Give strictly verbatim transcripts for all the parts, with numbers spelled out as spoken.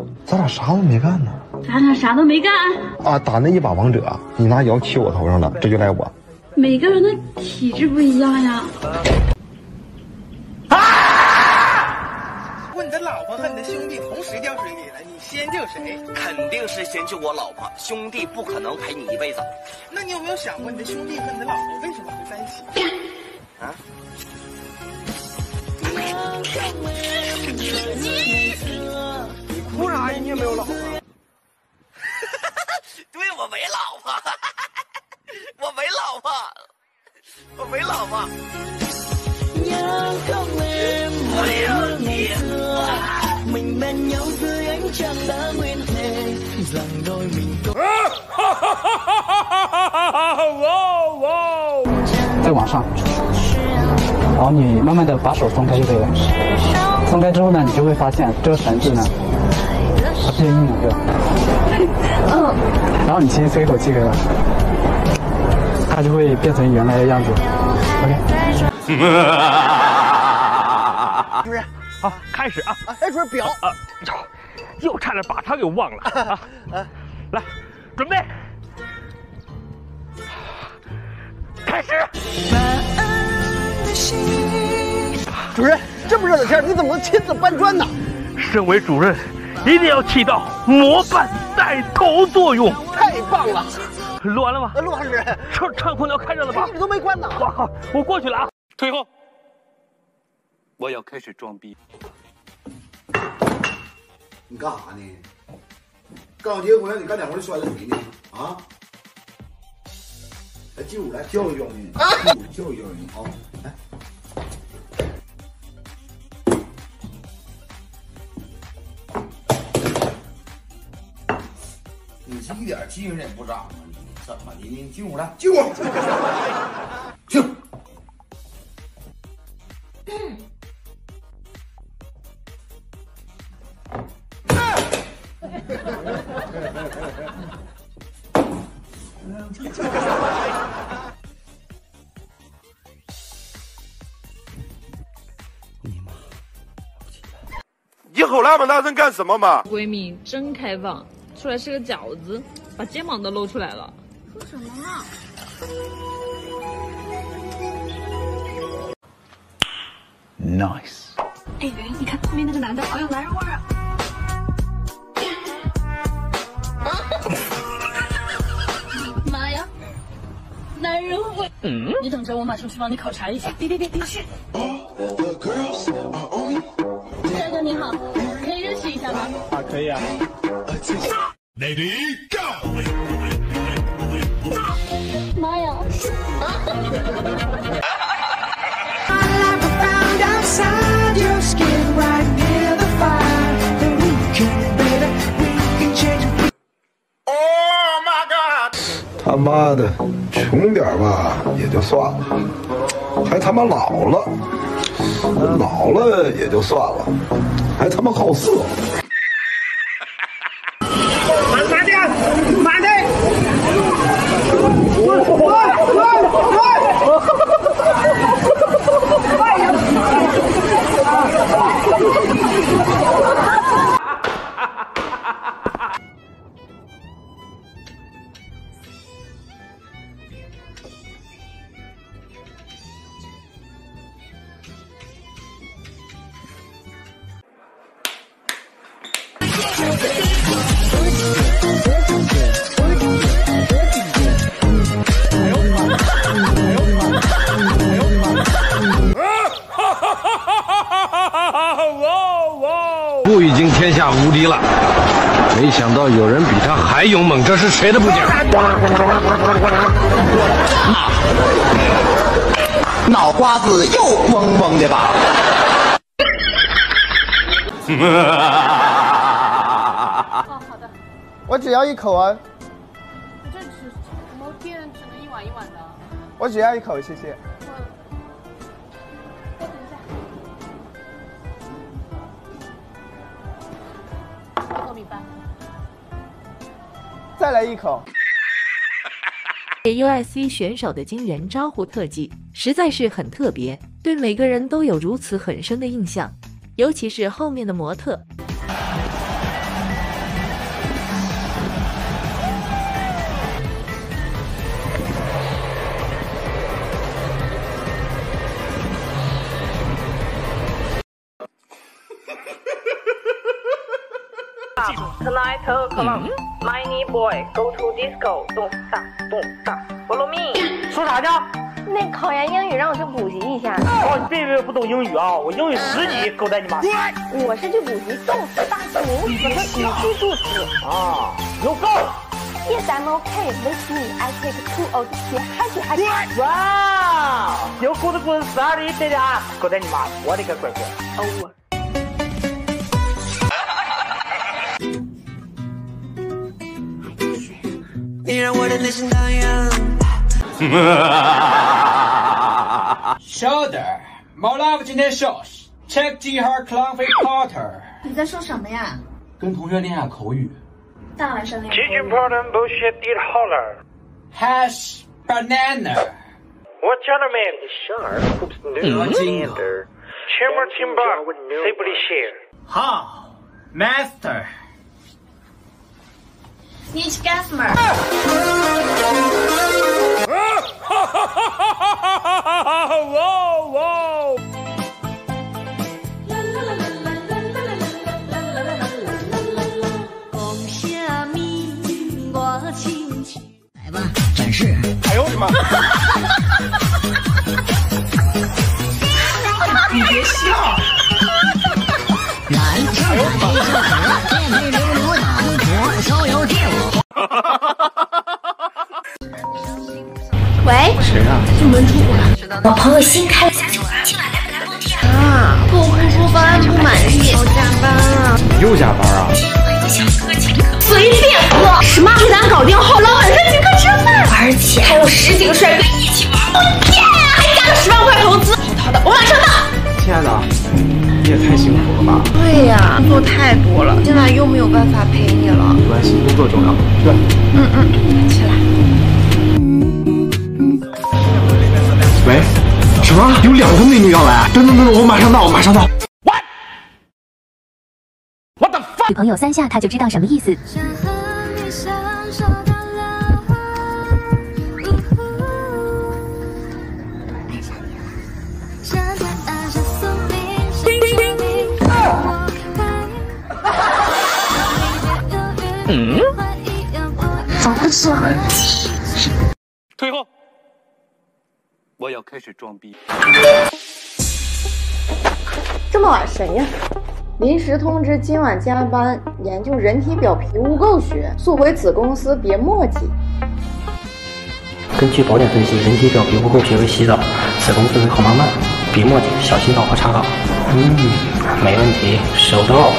咱俩啥都没干呢。 咱俩啥都没干啊！打那一把王者，你拿瑶骑我头上了，这就赖我。 每个人的体质不一样呀。 啊！问你的老婆和你的兄弟同时掉水里了，你先救谁？ 肯定是先救我老婆，兄弟不可能陪你一辈子。 那你有没有想过，你的兄弟和你的老婆为什么会在一起？啊？你哭啥呀？你也没有老婆。 对，我没老婆，我没老婆，我没老婆。我有你。 再往上，然后你慢慢的把手松开就可以了。松开之后呢，你就会发现这个绳子呢，它变硬了，对吧？嗯。然后你先吹一口气，可以了，它就会变成原来的样子。OK。 主任， 好，开始啊！ 哎，主任表啊，又差点把他给忘了啊！来，准备，开始。 主任，这么热的天，你怎么能亲自搬砖呢？ 身为主任，一定要起到模范带头作用。 太棒了！ 录完了吗？ 录完，主任。 车车空调开着了吧？ 一直都没关呢。 哇靠！我过去了啊！退后。我要开始装逼。 你干啥呢？刚结婚，你干点活就摔了谁呢？啊！来进屋来教育教育你，教育教育你啊！来。你是一点精神也不长啊！你怎么的呢？进屋来，进屋，进。 你吼那么大声干什么嘛？ 闺蜜真开放，出来是个饺子，把肩膀都露出来了。 说什么呢 ？Nice。 哎，圆圆，你看后面那个男的好有男人味儿啊！妈呀，男人味！嗯，你等着，我马上去帮你考察一下。别别别，别去！帅哥你好，可以认识一下吗？ 啊，可以啊。 Lady go！ 妈呀！ 他妈的，穷点吧也就算了，还他妈老了，老了也就算了，还他妈好色。 慢慢点，慢点。滚滚滚滚！ 不已经天下无敌了，没想到有人比他还勇猛，这是谁的部件？ 脑瓜子又嗡嗡的吧？ 哦，好的。 我只要一口啊。 这只什么店只能一碗一碗的？ 我只要一口，谢谢。 再等一下。糯米饭。 再来一口。 给 U I C 选手的惊人招呼特技实在是很特别，对每个人都有如此很深的印象，尤其是后面的模特。 Tonight o'clock, many boy go to disco. Don't stop, don't stop. Follow me. 说啥呢？ 那考研英语让我去补习一下。 哦，你别以为我不懂英语啊，我英语十级，狗带你妈！ 我是去补习动词、大词、名词和语句助词。 啊，有够！ Yes, I'm okay. With me, I take two of the happy happy. 哇，有狗的滚啥的对的啊，狗带你妈！我的个乖乖！ 哦。 你让我的内心荡漾。 Shoulder， 毛老夫今天休息 ，check 几号 Clownfish Porter。 你在说什么呀？ 跟同学练下口语。 大晚上练。 Chicken Porter bullshit did holler。 Hash banana。 我家的 man 生儿 hoops new under。前面清吧，谁不理解？ 好 ，Master。 Niche Gasmer。 哇哇！ 来吧，展示！ 哎呦我的妈！ 你别笑。蓝正黑就可，电配流流脑火烧油跳。 喂， 谁啊？ 进门出来。我朋友新开了家酒吧，今晚来不来蹦迪啊？啊，客户说方案不满意，要加班啊。 你又加班啊？ 小哥请客，随便喝，什么给咱搞定后，老板再请客吃饭，而且还有十几个帅哥一起玩，我天啊！还加了十万块投资，好淘的，我马上到。 亲爱的，你也太幸福了吧？ 对呀，工作太多了，现在又没有办法陪你了。 没关系，工作重要，是吧？ 嗯嗯，起来。 喂，什么？有两个美女要来？等等等等，我马上到，我马上到。What？ What the fuck？ 女朋友三下他就知道什么意思。 嗯？ 不是很退后。我要开始装逼。 这么晚谁呀？临时通知今晚加班研究人体表皮污垢学，速回子公司别墨迹。 根据宝典分析，人体表皮污垢学为洗澡，子宫氛围好慢慢，别墨迹，小心导和查岗。嗯，没问题，收到。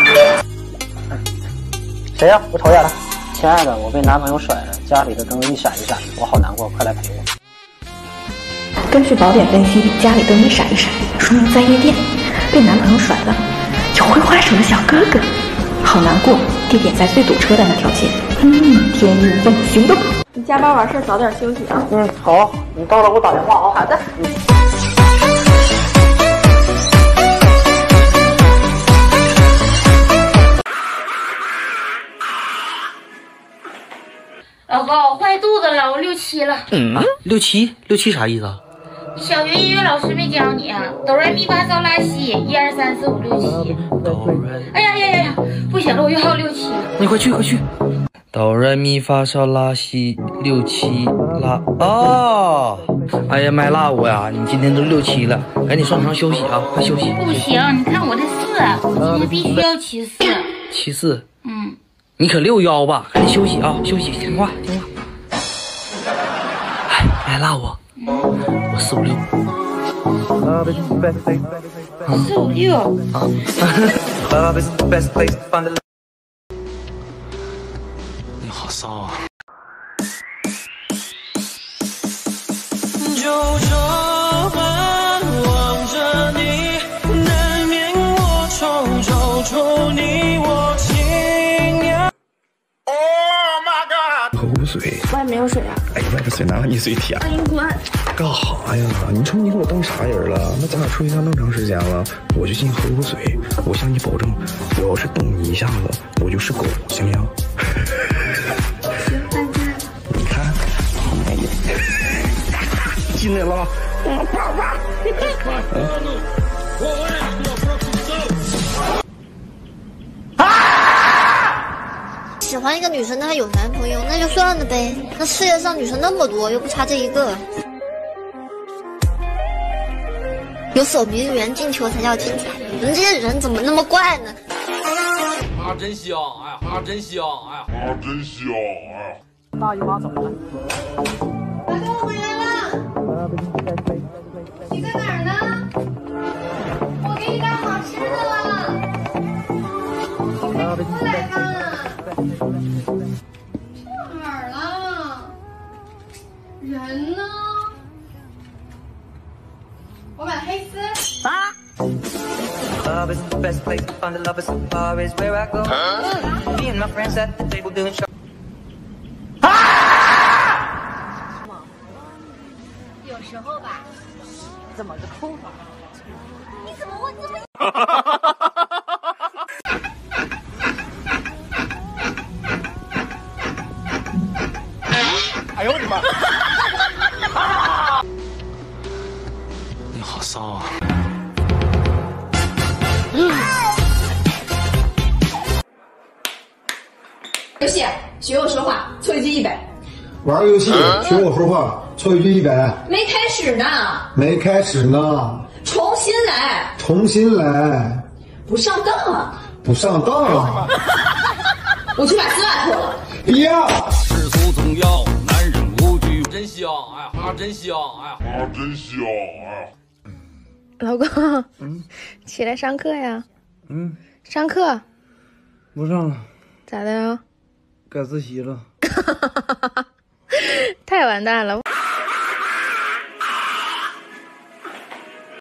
谁呀？我瞅眼了。亲爱的，我被男朋友甩了，家里的灯一闪一闪，我好难过，快来陪我。 根据宝典分析，家里灯一闪一闪，说明在夜店被男朋友甩了，有会花手的小哥哥，好难过。地点在最堵车的那条街。嗯，天衣无缝，行动。你加班完事早点休息啊。 嗯，好，你到了给我打电话啊。 好的。嗯。 老公，我坏肚子了，我六七了。 嗯啊，六七六七啥意思啊？ 小学音乐老师没教你啊？哆来咪发嗦拉西，一二三四五六七。哎呀呀呀呀！不行了，我又要六七了。 你快去快去。哆来咪发嗦拉西六七拉哦。哎呀，卖辣我呀！你今天都六七了，赶紧上床休息啊，快休息。 不行，你看我这四，我今天必须要七四。 七四。 嗯。 你可六幺吧，赶紧休息啊，休息，听话听话。哎，来拉我，我四五六。 四五六。 你好骚啊！ 就这般望着你，难免我瞅瞅瞅你我情呀。 口水， 外面有水啊！ 哎，外边水哪有你水甜？ 那你滚！ 干啥呀？你瞅你给我当啥人了？那咱俩处对象那么长时间了，我就进喝口水。我向你保证，我要是动你一下子，我就是狗，行不行？ 行，再见。 你看，好美丽，进来了，嗯，爸爸。啊！ 喜欢一个女生，她有男朋友，那就算了呗。那世界上女生那么多，又不差这一个。有守门员进球才叫精彩，你们这些人怎么那么怪呢？ 啊，真香！哎呀，啊，真香！哎呀，啊，真香！哎呀， 大姨妈走了。 大哥，我回来了。你在哪儿呢？我给你带好吃的了。过来吧。去哪儿了？人呢？我买黑丝。啊。 Club is the best place to find the lovers. The bar is where I go. Me and my friends at the table doing show. 有时候吧， 怎么个哭法？ 你怎么问这么？ 哎呦我的妈！ 你好骚啊！ 游戏学我说话，错一句一百。 玩个游戏学我说话，错一句一百。 没开始呢。 没开始呢。 重新来。 重新来。 不上当啊！ 不上当啊！ 我去把丝袜脱了。 不要。 世俗总要男人无惧，真香！哎呀，啊，真香！哎呀，啊，真香！哎呀。 老公，嗯，起来上课呀。 嗯。 上课。 不上了。 咋的呀？ 改自习了。 太完蛋了。